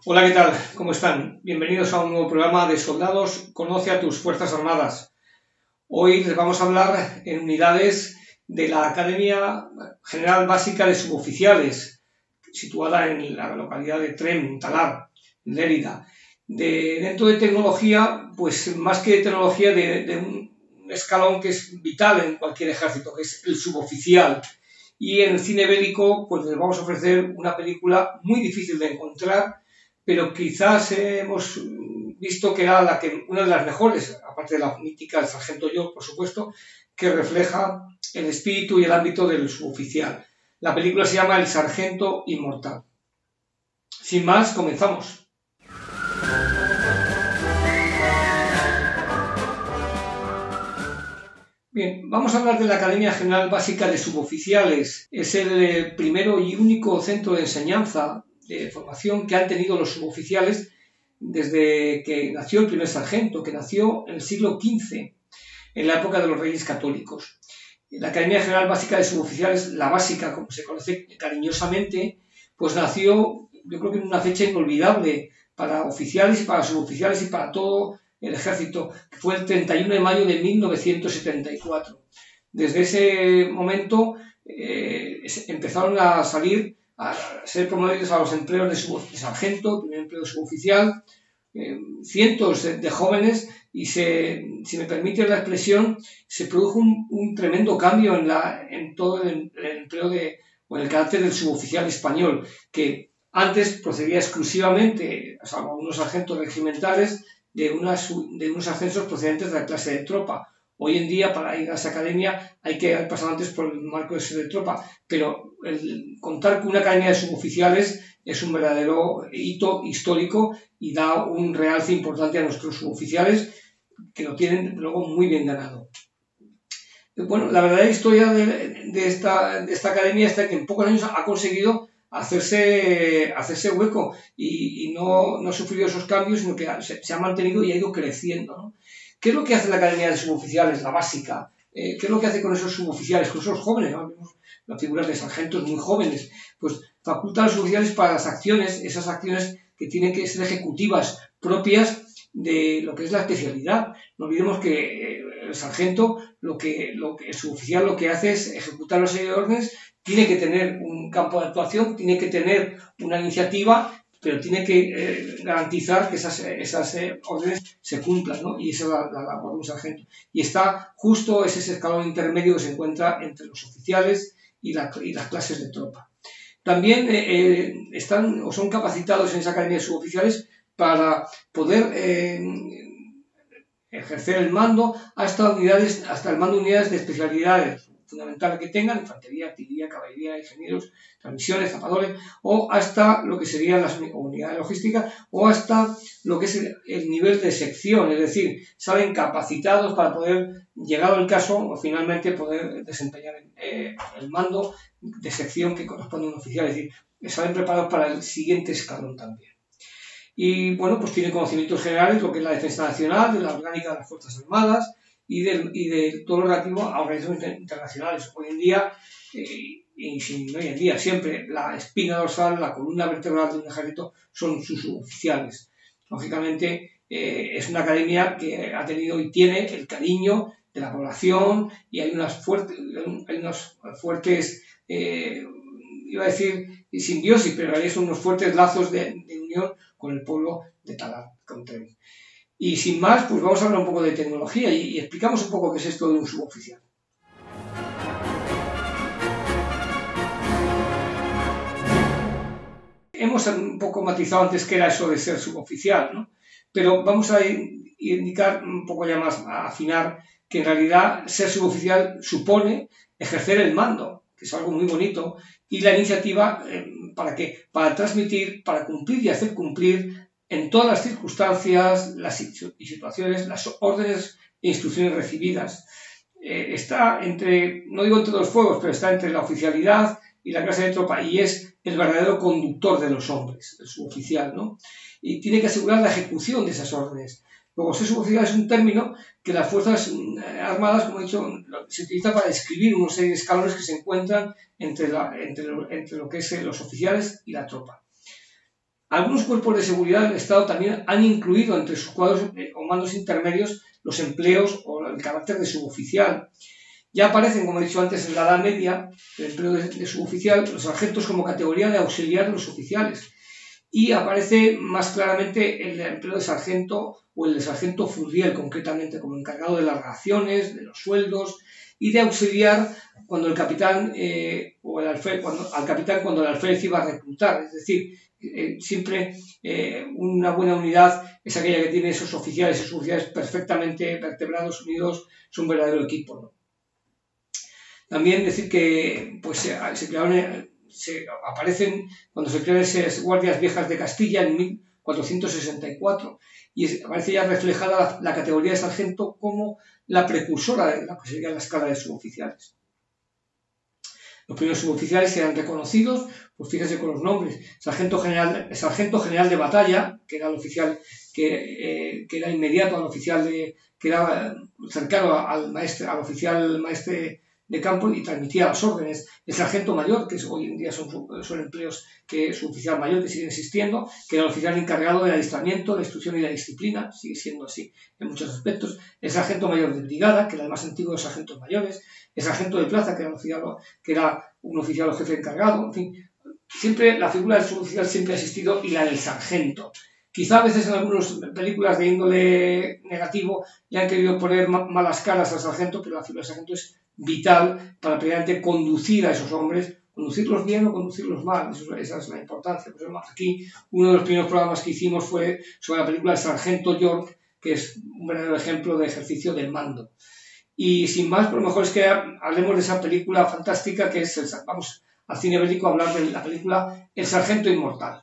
Hola, ¿qué tal? ¿Cómo están? Bienvenidos a un nuevo programa de Soldados. Conoce a tus Fuerzas Armadas. Hoy les vamos a hablar en unidades de la Academia General Básica de Suboficiales, situada en la localidad de Tremp, Talar, en Lérida. Dentro de tecnología, pues más que de tecnología, de un escalón que es vital en cualquier ejército, que es el suboficial. Y en el cine bélico, pues les vamos a ofrecer una película muy difícil de encontrar, pero quizás hemos visto que era una de las mejores, aparte de la mítica del Sargento York, por supuesto, que refleja el espíritu y el ámbito del suboficial. La película se llama El Sargento Inmortal. Sin más, comenzamos. Bien, vamos a hablar de la Academia General Básica de Suboficiales. Es el primero y único centro de enseñanza de formación que han tenido los suboficiales desde que nació el primer sargento, que nació en el siglo XV, en la época de los Reyes Católicos. La Academia General Básica de Suboficiales, la básica, como se conoce cariñosamente, pues nació, yo creo que en una fecha inolvidable para oficiales y para suboficiales y para todo el ejército, que fue el 31 de mayo de 1974. Desde ese momento empezaron a salir, a ser promovidos a los empleos de sargento, primer empleo de suboficial, cientos de jóvenes, y si me permite la expresión, se produjo un tremendo cambio en todo el empleo o en el carácter del suboficial español, que antes procedía exclusivamente, salvo algunos sargentos regimentales, de unos ascensos procedentes de la clase de tropa. Hoy en día, para ir a esa academia, hay que haber pasado antes por el marco de ser de tropa, pero el contar con una academia de suboficiales es un verdadero hito histórico y da un realce importante a nuestros suboficiales, que lo tienen luego muy bien ganado. Bueno, la verdadera historia de esta academia es que en pocos años ha conseguido hacerse hueco y no ha sufrido esos cambios, sino que se ha mantenido y ha ido creciendo, ¿no? ¿Qué es lo que hace la Academia de Suboficiales, la básica? ¿Qué es lo que hace con esos suboficiales, con esos jóvenes, ¿no? Vemos las figuras de sargentos muy jóvenes? Pues faculta a los suboficiales para las acciones, esas acciones que tienen que ser ejecutivas propias de lo que es la especialidad. No olvidemos que el sargento, el suboficial lo que hace es ejecutar una serie de órdenes, tiene que tener un campo de actuación, tiene que tener una iniciativa, pero tiene que garantizar que esas órdenes se cumplan, ¿no? Y esa es la labor de un sargento. Y está justo ese escalón intermedio que se encuentra entre los oficiales y las clases de tropa. También están o son capacitados en esa academia de suboficiales para poder ejercer el mando hasta el mando de unidades de especialidades fundamentales que tengan: infantería, artillería, caballería, ingenieros, transmisiones, zapadores, o hasta lo que serían las unidades logísticas, o hasta lo que es el nivel de sección, es decir, salen capacitados para poder, llegado el caso, o finalmente poder desempeñar el mando de sección que corresponde a un oficial, es decir, salen preparados para el siguiente escalón también. Y bueno, pues tiene conocimientos generales, lo que es la defensa nacional, de la orgánica de las Fuerzas Armadas y de todo lo relativo a organizaciones internacionales. Hoy en día, siempre la espina dorsal, la columna vertebral de un ejército son sus suboficiales. Lógicamente, es una academia que ha tenido y tiene el cariño de la población, y hay unos fuertes, iba a decir simbiosis, pero en realidad son unos fuertes lazos de unión con el pueblo de Talar, con Tremp. Y sin más, pues vamos a hablar un poco de tecnología y explicamos un poco qué es esto de un suboficial. Hemos un poco matizado antes qué era eso de ser suboficial, ¿no? Pero vamos a indicar un poco ya más, a afinar, que en realidad ser suboficial supone ejercer el mando, que es algo muy bonito, y la iniciativa, ¿para qué? Para transmitir, para cumplir y hacer cumplir en todas las circunstancias y situaciones las órdenes e instrucciones recibidas. Está no digo entre dos fuegos, pero está entre la oficialidad y la clase de tropa, y es el verdadero conductor de los hombres, el suboficial, ¿no? Y tiene que asegurar la ejecución de esas órdenes. Luego, ser suboficial es un término que las Fuerzas Armadas, como he dicho, se utiliza para describir una serie de escalones que se encuentran entre lo que es los oficiales y la tropa. Algunos cuerpos de seguridad del Estado también han incluido entre sus cuadros o mandos intermedios los empleos o el carácter de suboficial. Ya aparecen, como he dicho antes, en la Edad Media, el empleo de suboficial, los sargentos como categoría de auxiliar de los oficiales. Y aparece más claramente el empleo de sargento o el de sargento furriel, concretamente, como encargado de las raciones, de los sueldos y de auxiliar cuando el capitán o el alférez, cuando el alférez iba a reclutar. Es decir, siempre una buena unidad es aquella que tiene esos oficiales y suboficiales perfectamente vertebrados, unidos, es un verdadero equipo, ¿no? También decir que pues, aparecen cuando se crean esas guardias viejas de Castilla en 1464 y aparece ya reflejada la categoría de sargento como la precursora de la que sería la escala de suboficiales. Los primeros suboficiales que eran reconocidos, pues fíjense con los nombres: sargento general de batalla, que era el oficial que era inmediato al oficial que era cercano al oficial maestre de campo y transmitía las órdenes. El sargento mayor, que hoy en día son empleos que es un oficial mayor que siguen existiendo, que era el oficial encargado del adiestramiento, la instrucción y la disciplina, sigue siendo así en muchos aspectos. El sargento mayor de brigada, que era el más antiguo de los sargentos mayores. El sargento de plaza, que era un oficial o jefe encargado. En fin, siempre la figura del suboficial siempre ha existido, y la del sargento. Quizá a veces en algunas películas de índole negativo ya han querido poner malas caras al sargento, pero la figura del sargento es vital para previamente conducir a esos hombres, conducirlos bien o conducirlos mal. Esa es la importancia. Pues aquí uno de los primeros programas que hicimos fue sobre la película El Sargento York, que es un verdadero ejemplo de ejercicio del mando. Y sin más, pues lo mejor es que hablemos de esa película fantástica que es, vamos al cine bélico a hablar de la película El Sargento Inmortal.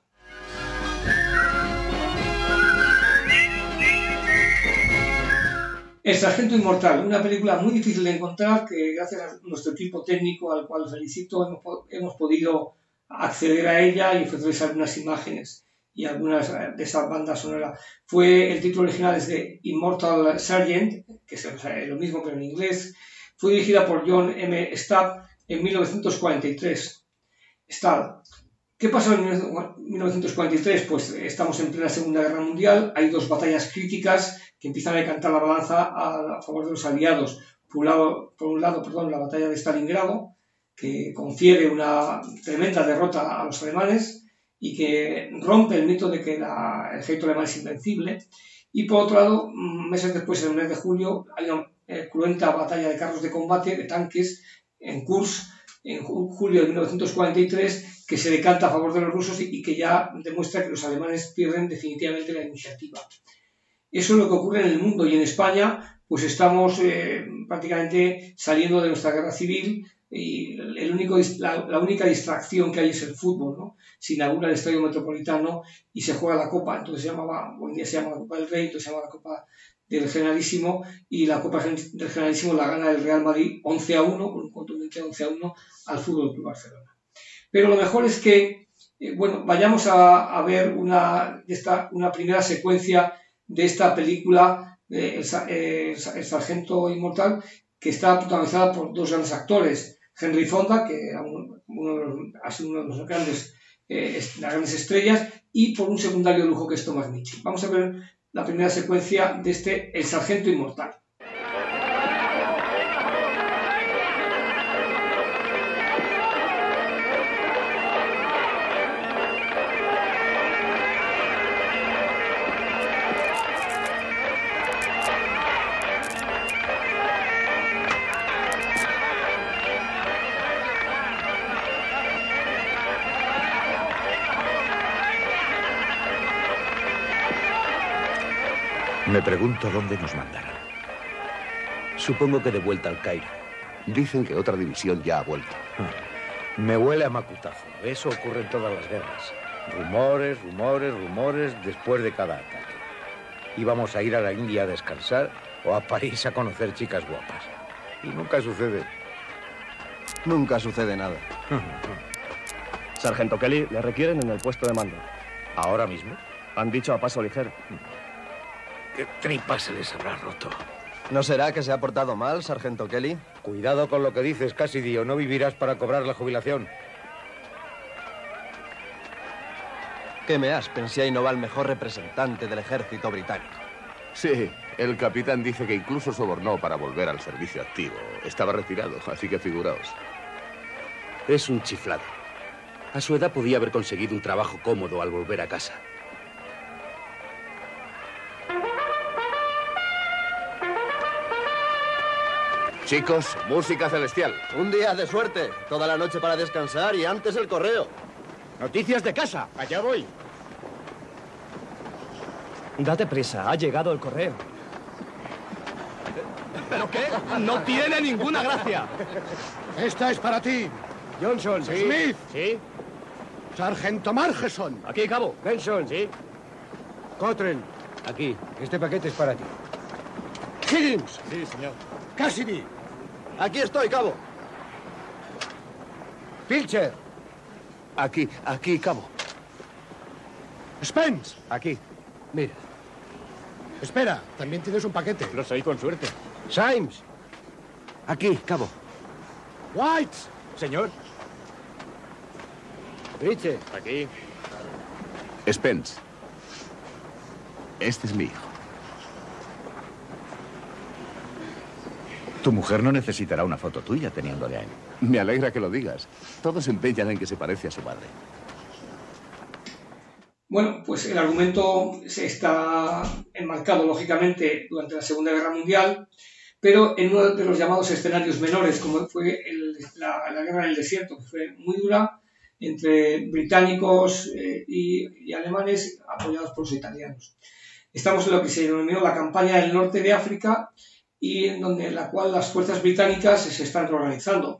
El Sargento Inmortal, una película muy difícil de encontrar que gracias a nuestro equipo técnico, al cual felicito, hemos podido acceder a ella y ofrecerles algunas imágenes y algunas de esas bandas sonoras. El título original es de Immortal Sergeant, que es lo mismo pero en inglés. Fue dirigida por John M. Stahl en 1943. ¿Qué pasó en 1943? Pues estamos en plena Segunda Guerra Mundial, hay dos batallas críticas que empiezan a decantar la balanza a favor de los aliados. Por un lado, la batalla de Stalingrado, que confiere una tremenda derrota a los alemanes y que rompe el mito de que el ejército alemán es invencible. Y por otro lado, meses después, en el mes de julio, hay una cruenta batalla de carros de combate, de tanques, en Kursk, en julio de 1943, que se decanta a favor de los rusos y que ya demuestra que los alemanes pierden definitivamente la iniciativa. Eso es lo que ocurre en el mundo, y en España pues estamos prácticamente saliendo de nuestra guerra civil y la única distracción que hay es el fútbol, ¿no? Se inaugura el Estadio Metropolitano y se juega la Copa, entonces hoy en día se llama la Copa del Rey, entonces se llama la Copa del Generalísimo, y la Copa del Generalísimo la gana el Real Madrid 11-1, con un contundente 11-1 al Fútbol Club Barcelona. Pero lo mejor es que vayamos a ver una primera secuencia de esta película, El Sargento Inmortal, que está protagonizada por dos grandes actores: Henry Fonda, que ha sido uno de los grandes, las grandes estrellas, y por un secundario de lujo que es Thomas Mitchell. Vamos a ver la primera secuencia de El Sargento Inmortal. Me pregunto dónde nos mandarán. Supongo que de vuelta al Cairo. Dicen que otra división ya ha vuelto. Me huele a macutazo. Eso ocurre en todas las guerras. Rumores, rumores, rumores después de cada ataque. Íbamos a ir a la India a descansar o a París a conocer chicas guapas. Y nunca sucede. Nunca sucede nada. Sargento Kelly, le requieren en el puesto de mando. ¿Ahora mismo? Han dicho a paso ligero. ¿Qué tripas se les habrá roto? ¿No será que se ha portado mal, Sargento Kelly? Cuidado con lo que dices, Cassidy, o no vivirás para cobrar la jubilación. Que me aspen si ahí no va el mejor representante del ejército británico. Sí, el capitán dice que incluso sobornó para volver al servicio activo. Estaba retirado, así que figuraos. Es un chiflado. A su edad podía haber conseguido un trabajo cómodo al volver a casa. Chicos, música celestial. Un día de suerte. Toda la noche para descansar y antes el correo. Noticias de casa. Allá voy. Date prisa, ha llegado el correo. ¿Pero qué? No tiene ninguna gracia. Esta es para ti. Johnson, sí. Smith. Sí. Sargento Margeson. Aquí, cabo. Benson, sí. Cotren. Aquí. Este paquete es para ti. Higgins. Sí, señor. Cassidy. Aquí estoy, cabo. Pilcher. Aquí, cabo. Spence. Aquí. Mira. Espera, también tienes un paquete. Lo soy con suerte. Symes. Aquí, cabo. White. Señor. Richie. Aquí. Spence. Este es mi hijo. Tu mujer no necesitará una foto tuya teniéndole a él. Me alegra que lo digas. Todos se empeñan en que se parece a su madre. Bueno, pues el argumento se está enmarcado, lógicamente, durante la Segunda Guerra Mundial, pero en uno de los llamados escenarios menores, como fue la guerra en el desierto, que fue muy dura, entre británicos y alemanes, apoyados por los italianos. Estamos en lo que se denominó la campaña del norte de África, y en la cual las fuerzas británicas se están reorganizando.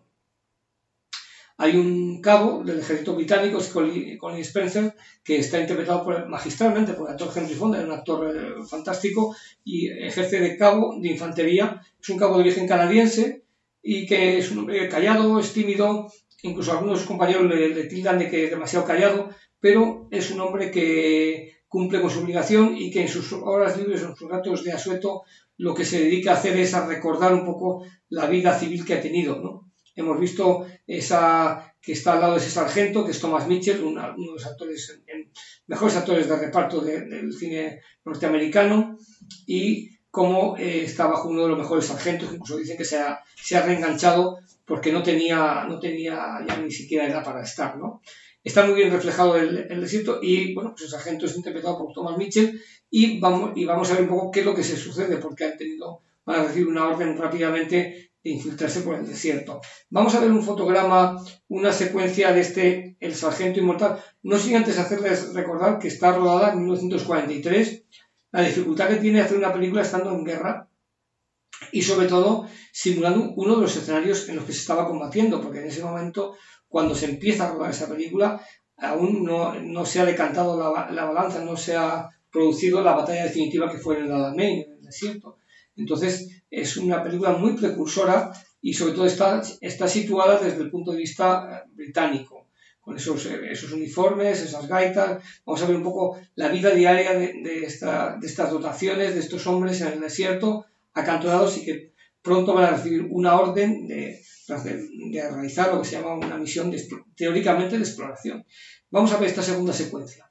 Hay un cabo del ejército británico, Colin Spencer, que está interpretado magistralmente por el actor Henry Fonda, un actor fantástico, y ejerce de cabo de infantería. Es un cabo de origen canadiense y que es un hombre callado, es tímido, incluso algunos compañeros le tildan de que es demasiado callado, pero es un hombre que cumple con su obligación y que en sus horas libres, en sus ratos de asueto, lo que se dedica a hacer es a recordar un poco la vida civil que ha tenido, ¿no? Hemos visto que está al lado de ese sargento, que es Thomas Mitchell, uno de los mejores actores de reparto del cine norteamericano, y cómo está bajo uno de los mejores sargentos, incluso dicen que se ha reenganchado porque no tenía ya ni siquiera edad para estar, ¿no? Está muy bien reflejado el desierto y, bueno, pues el sargento es interpretado por Thomas Mitchell y vamos a ver un poco qué es lo que se sucede, porque van a recibir una orden rápidamente de infiltrarse por el desierto. Vamos a ver un fotograma, una secuencia de El Sargento Inmortal. No sin antes hacerles recordar que está rodada en 1943, la dificultad que tiene hacer una película estando en guerra y sobre todo simulando uno de los escenarios en los que se estaba combatiendo, porque en ese momento, cuando se empieza a rodar esa película, aún no se ha decantado la balanza, no se ha producido la batalla definitiva que fue en el Alamein, en el desierto. Entonces, es una película muy precursora y sobre todo está situada desde el punto de vista británico, con esos uniformes, esas gaitas. Vamos a ver un poco la vida diaria de estas dotaciones, de estos hombres en el desierto, acantonados y que pronto van a recibir una orden de realizar lo que se llama una misión teóricamente de exploración. Vamos a ver esta segunda secuencia.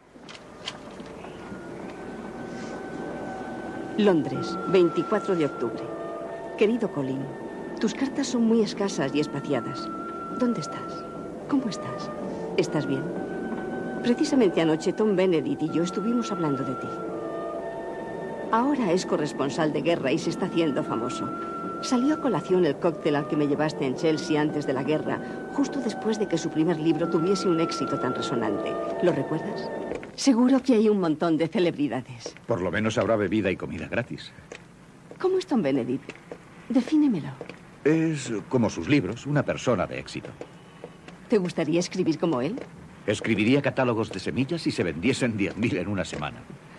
Londres, 24 de octubre. Querido Colin, tus cartas son muy escasas y espaciadas. ¿Dónde estás? ¿Cómo estás? ¿Estás bien? Precisamente anoche Tom Benedict y yo estuvimos hablando de ti. Ahora es corresponsal de guerra y se está haciendo famoso. Salió a colación el cóctel al que me llevaste en Chelsea antes de la guerra, justo después de que su primer libro tuviese un éxito tan resonante. ¿Lo recuerdas? Seguro que hay un montón de celebridades. Por lo menos habrá bebida y comida gratis. ¿Cómo es Tom Benedict? Defínemelo. Es como sus libros, una persona de éxito. ¿Te gustaría escribir como él? Escribiría catálogos de semillas si se vendiesen 10.000 en una semana.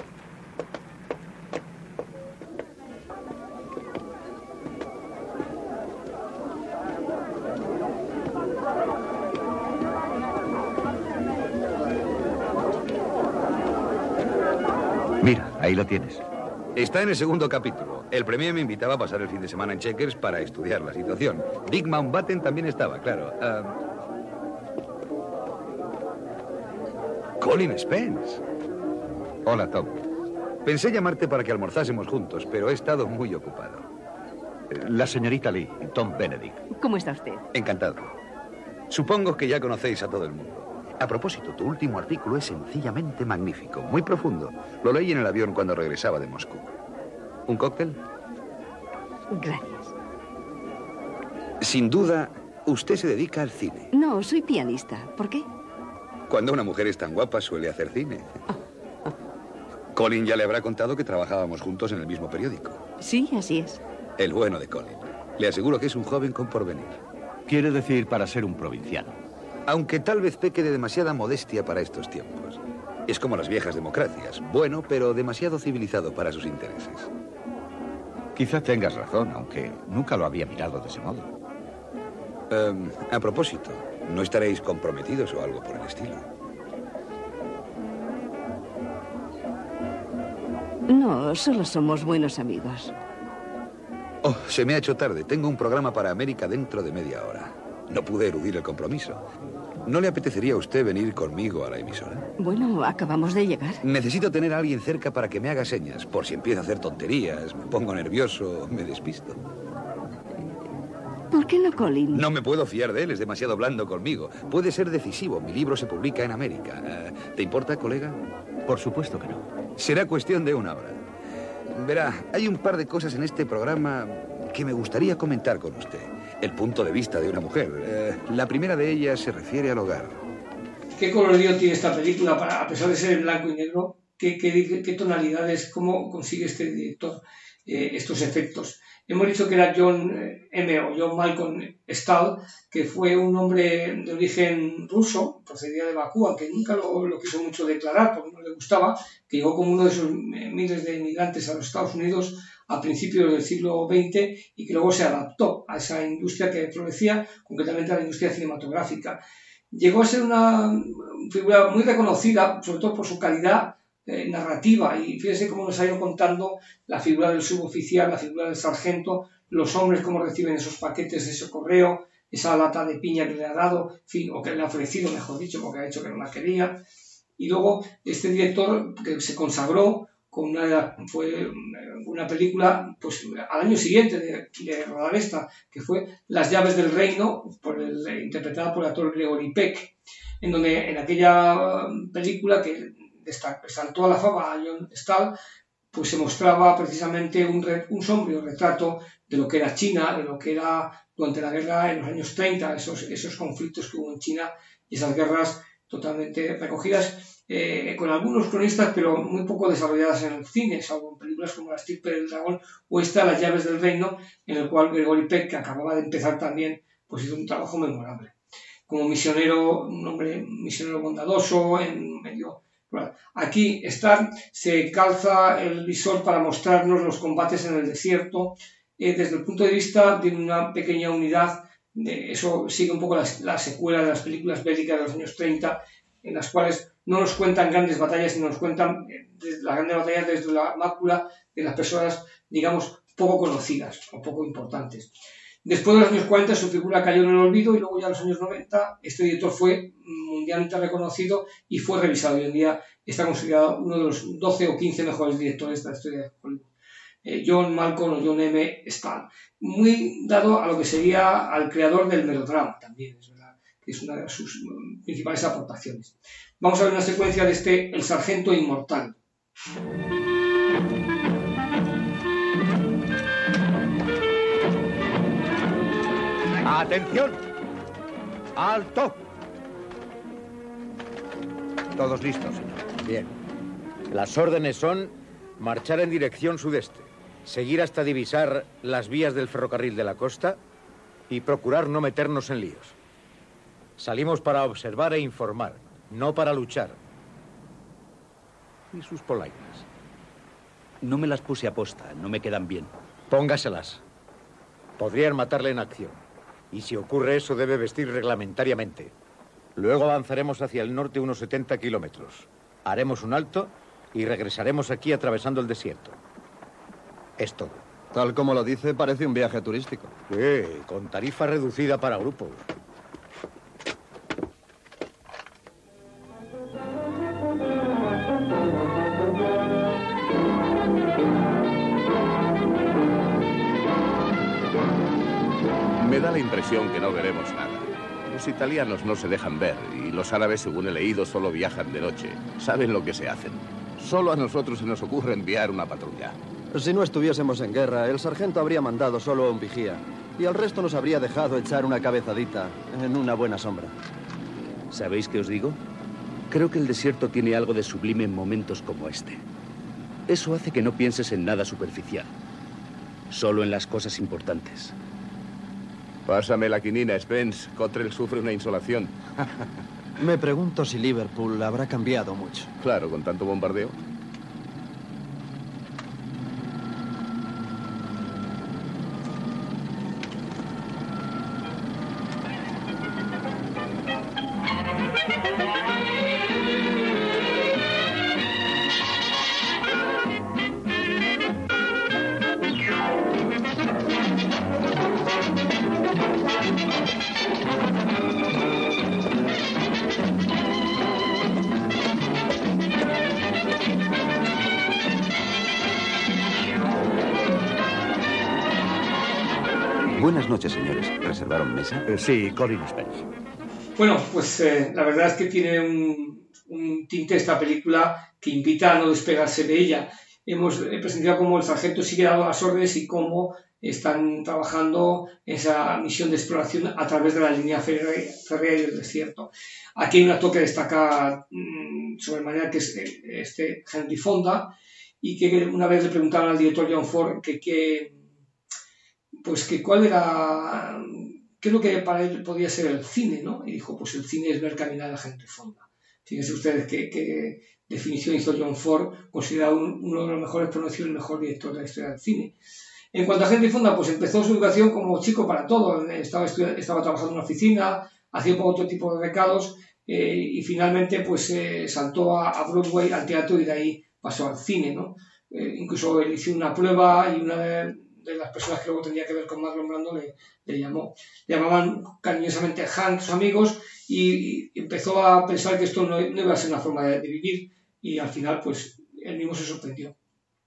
Mira, ahí lo tienes. Está en el segundo capítulo. El premier me invitaba a pasar el fin de semana en Chequers para estudiar la situación. Dick Mountbatten también estaba, claro. Colin Spence. Hola, Tom. Pensé llamarte para que almorzásemos juntos, pero he estado muy ocupado. La señorita Lee, Tom Benedict. ¿Cómo está usted? Encantado. Supongo que ya conocéis a todo el mundo. A propósito, tu último artículo es sencillamente magnífico, muy profundo. Lo leí en el avión cuando regresaba de Moscú. ¿Un cóctel? Gracias. Sin duda, usted se dedica al cine. No, soy pianista. ¿Por qué? Cuando una mujer es tan guapa, suele hacer cine. Colin ya le habrá contado que trabajábamos juntos en el mismo periódico. Sí, así es. El bueno de Colin. Le aseguro que es un joven con porvenir. Quiere decir para ser un provinciano. Aunque tal vez peque de demasiada modestia para estos tiempos. Es como las viejas democracias. Bueno, pero demasiado civilizado para sus intereses. Quizá tengas razón, aunque nunca lo había mirado de ese modo. A propósito, ¿no estaréis comprometidos o algo por el estilo? No, solo somos buenos amigos. Oh, se me ha hecho tarde. Tengo un programa para América dentro de media hora. No pude eludir el compromiso. ¿No le apetecería a usted venir conmigo a la emisora? Bueno, acabamos de llegar. Necesito tener a alguien cerca para que me haga señas, por si empiezo a hacer tonterías, me pongo nervioso, me despisto. ¿Por qué no, Colin? No me puedo fiar de él, es demasiado blando conmigo. Puede ser decisivo. Mi libro se publica en América. ¿Te importa, colega? Por supuesto que no. Será cuestión de una hora. Verá, hay un par de cosas en este programa que me gustaría comentar con usted. El punto de vista de una mujer. La primera de ellas se refiere al hogar. ¿Qué colorido tiene esta película? A pesar de ser en blanco y negro, ¿qué tonalidades, cómo consigue este director estos efectos? Hemos dicho que era John Malcolm Stahl, que fue un hombre de origen ruso, procedía de Bakú, aunque nunca lo quiso mucho declarar porque no le gustaba, que llegó como uno de esos miles de inmigrantes a los Estados Unidos a principios del siglo XX y que luego se adaptó a esa industria que florecía, concretamente a la industria cinematográfica. Llegó a ser una figura muy reconocida, sobre todo por su calidad narrativa, y fíjese cómo nos ha ido contando la figura del suboficial, la figura del sargento, los hombres cómo reciben esos paquetes, ese correo, esa lata de piña que le ha dado, en fin, o que le ha ofrecido, mejor dicho, porque ha dicho que no la quería. Y luego este director que se consagró con fue una película pues al año siguiente de rodar esta, que fue Las llaves del reino, interpretada por el actor Gregory Peck, en donde en aquella película que saltó a la fama a John Stahl, pues se mostraba precisamente un sombrío retrato de lo que era China, de lo que era durante la guerra en los años 30, esos conflictos que hubo en China y esas guerras totalmente recogidas con algunos cronistas, pero muy poco desarrolladas en el cine, salvo en películas como La estirpe del dragón o esta Las llaves del reino, en el cual Gregory Peck, que acababa de empezar también, pues hizo un trabajo memorable. Como misionero, un hombre misionero bondadoso, en medio... Aquí se calza el visor para mostrarnos los combates en el desierto desde el punto de vista de una pequeña unidad. Eso sigue un poco la secuela de las películas bélicas de los años 30, en las cuales no nos cuentan grandes batallas, sino nos cuentan las grandes batallas desde la mácula de las personas, digamos, poco conocidas o poco importantes. Después de los años 40 su figura cayó en el olvido y luego ya en los años 90 este director fue mundialmente reconocido y fue revisado. Hoy en día está considerado uno de los 12 o 15 mejores directores de la historia de Hollywood. John Malcolm o John M. Stahl. Muy dado a lo que sería al creador del melodrama también, es verdad, que es una de sus principales aportaciones. Vamos a ver una secuencia de El Sargento Inmortal. ¡Atención! ¡Alto! Todos listos, señor. Bien. Las órdenes son marchar en dirección sudeste, seguir hasta divisar las vías del ferrocarril de la costa y procurar no meternos en líos. Salimos para observar e informar, no para luchar. ¿Y sus polainas? No me las puse a posta, no me quedan bien. Póngaselas. Podrían matarle en acción. Y si ocurre eso, debe vestir reglamentariamente. Luego avanzaremos hacia el norte unos 70 kilómetros. Haremos un alto y regresaremos aquí atravesando el desierto. Es todo. Tal como lo dice, parece un viaje turístico. Sí, con tarifa reducida para grupos. la impresión que no veremos nada. Los italianos no se dejan ver y los árabes, según he leído, solo viajan de noche. Saben lo que se hacen. Solo a nosotros se nos ocurre enviar una patrulla. Si no estuviésemos en guerra, el sargento habría mandado solo a un vigía. Y al resto nos habría dejado echar una cabezadita en una buena sombra. ¿Sabéis qué os digo? Creo que el desierto tiene algo de sublime en momentos como este. Eso hace que no pienses en nada superficial. Solo en las cosas importantes. Pásame la quinina, Spence. Cottrell sufre una insolación. Me pregunto si Liverpool habrá cambiado mucho. Claro, con tanto bombardeo. Buenas noches, señores. ¿Reservaron mesa? Sí, Colin Spence. Bueno, pues la verdad es que tiene un tinte esta película que invita a no despegarse de ella. Hemos presentado cómo el sargento sigue dando las órdenes y cómo están trabajando esa misión de exploración a través de la línea férrea y del desierto. Aquí hay un actor que destaca sobremanera, que es Henry Fonda, y que una vez le preguntaron al director John Ford qué es lo que para él podía ser el cine, ¿no? Y dijo, pues el cine es ver caminar a Henry Fonda. Fíjense ustedes qué definición hizo John Ford, considerado uno de los mejores, por no decir el mejor director de la historia del cine. En cuanto a Henry Fonda, pues empezó su educación como chico para todo. Estaba trabajando en una oficina, hacía otro tipo de recados y finalmente pues saltó a Broadway, al teatro, y de ahí pasó al cine, ¿no? Incluso él hizo una prueba y una de las personas que luego tenía que ver con Marlon Brando le llamó. Le llamaban cariñosamente Hank, sus amigos, y empezó a pensar que esto no iba a ser una forma de vivir, y al final pues él mismo se sorprendió.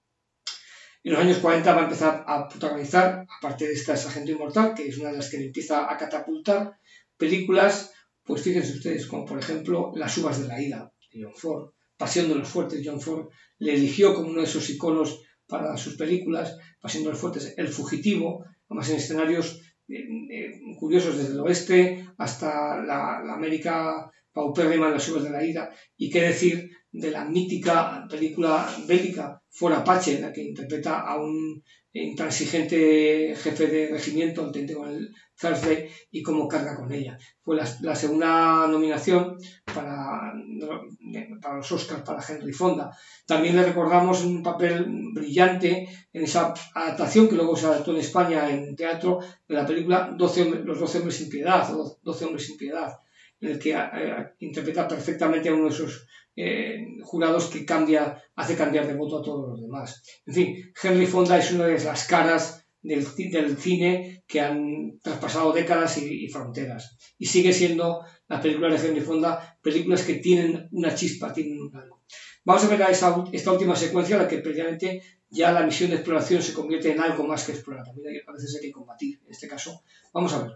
En los años 40 va a empezar a protagonizar, aparte de esta Sargento Inmortal, que es una de las que le empieza a catapultar, películas, pues fíjense ustedes, como por ejemplo Las uvas de la ira, de John Ford, Pasión de los fuertes. John Ford le eligió como uno de esos iconos para sus películas, Pasión de los fuertes, El fugitivo, además en escenarios curiosos desde el oeste hasta la América paupérrima en Las uvas de la ira. Y qué decir de la mítica película bélica Fort Apache, en la que interpreta a un intransigente jefe de regimiento, el teniente coronel Thursday, y cómo carga con ella. Fue la segunda nominación para los Oscars para Henry Fonda. También le recordamos un papel brillante en esa adaptación que luego se adaptó en España en teatro de la película Los 12 hombres sin piedad, o 12 hombres sin piedad, en el que interpreta perfectamente a uno de esos jurados que hace cambiar de voto a todos los demás. En fin, Henry Fonda es una de las caras del cine que han traspasado décadas y fronteras. Y sigue siendo las películas de Henry Fonda películas que tienen una chispa, tienen un algo. Vamos a ver esta última secuencia, en la que precisamente ya la misión de exploración se convierte en algo más que explorar. También a veces hay que combatir. En este caso, vamos a verla.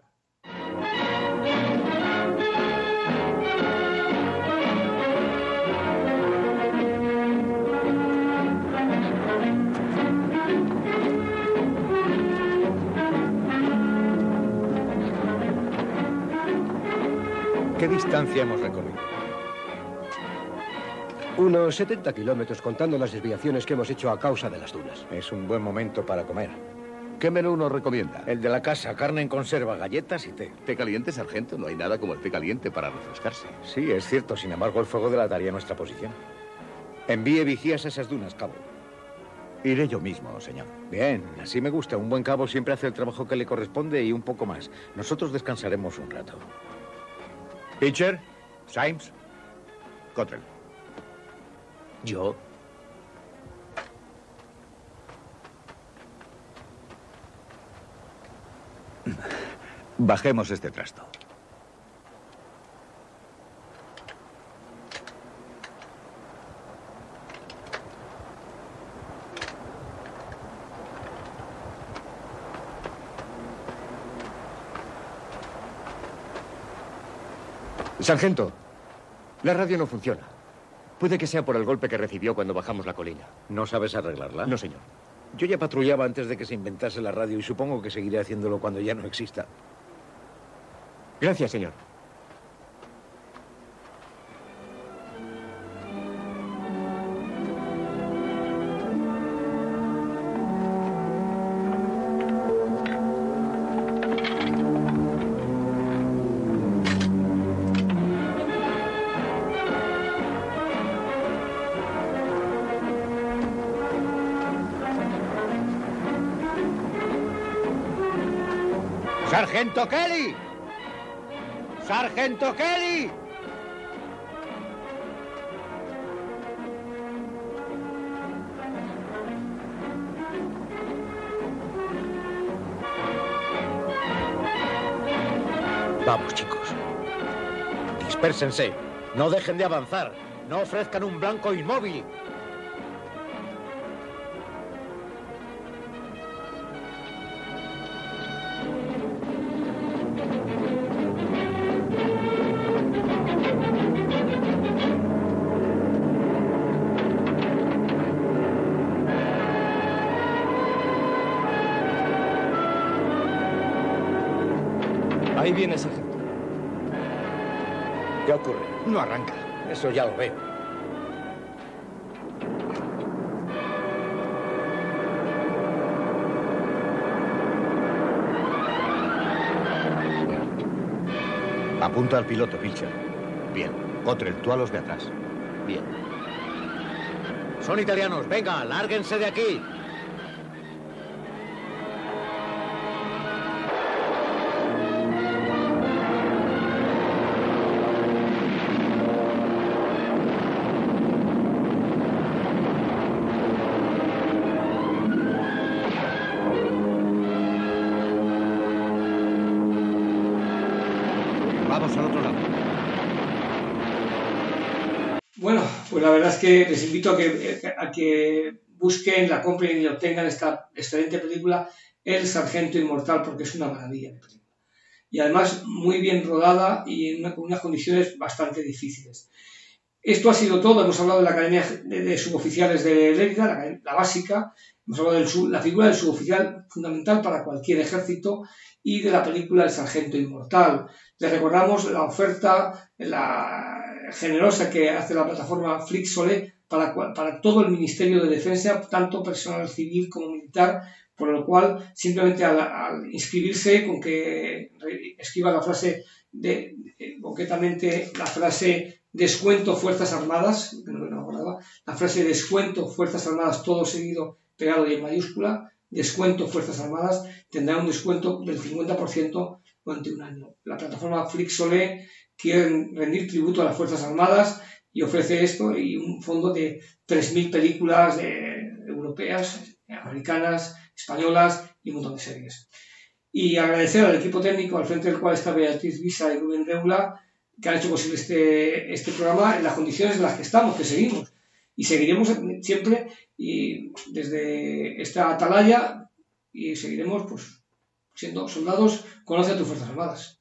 ¿Qué distancia hemos recorrido? Unos 70 kilómetros, contando las desviaciones que hemos hecho a causa de las dunas. Es un buen momento para comer. ¿Qué menú nos recomienda? El de la casa, carne en conserva, galletas y té. ¿Té caliente, sargento? No hay nada como el té caliente para refrescarse. Sí, es cierto. Sin embargo, el fuego delataría nuestra posición. Envíe vigías a esas dunas, cabo. Iré yo mismo, señor. Bien, así me gusta. Un buen cabo siempre hace el trabajo que le corresponde y un poco más. Nosotros descansaremos un rato. Pitcher, Symes, Cottrell. ¿Yo? Bajemos este trasto. Sargento, la radio no funciona. Puede que sea por el golpe que recibió cuando bajamos la colina. ¿No sabes arreglarla? No, señor. Yo ya patrullaba antes de que se inventase la radio y supongo que seguiré haciéndolo cuando ya no exista. Gracias, señor. ¡Sargento Kelly! ¡Sargento Kelly! Vamos, chicos. Dispérsense. No dejen de avanzar. No ofrezcan un blanco inmóvil. Ahí viene, sargento. ¿Qué ocurre? No arranca. Eso ya lo veo. Apunta al piloto, Pilcher. Bien. Cottrell, tú a los de atrás. Bien. Son italianos. Venga, lárguense de aquí. Vamos al otro lado. Bueno, pues la verdad es que les invito a que busquen, la compren y la obtengan esta excelente película, El Sargento Inmortal, porque es una maravilla de película. Y además muy bien rodada y con unas condiciones bastante difíciles. Esto ha sido todo. Hemos hablado de la Academia de Suboficiales de Lérida, la básica. Hemos hablado de la figura del suboficial fundamental para cualquier ejército y de la película El Sargento Inmortal. Les recordamos la oferta generosa que hace la plataforma Flixolé para todo el Ministerio de Defensa, tanto personal civil como militar, por lo cual simplemente al inscribirse, con que escriba la frase concretamente la frase descuento Fuerzas Armadas, que no me acordaba, la frase descuento Fuerzas Armadas, todo seguido, pegado y en mayúscula, descuento Fuerzas Armadas, tendrá un descuento del 50% durante un año. La plataforma Flixolé quiere rendir tributo a las Fuerzas Armadas y ofrece esto y un fondo de 3.000 películas europeas, americanas, españolas y un montón de series. Y agradecer al equipo técnico al frente del cual está Beatriz Visa y Rubén Reula, que han hecho posible este programa en las condiciones en las que estamos, que seguimos. Y seguiremos siempre y desde esta atalaya y seguiremos pues siendo soldados. Conoce a tus Fuerzas Armadas.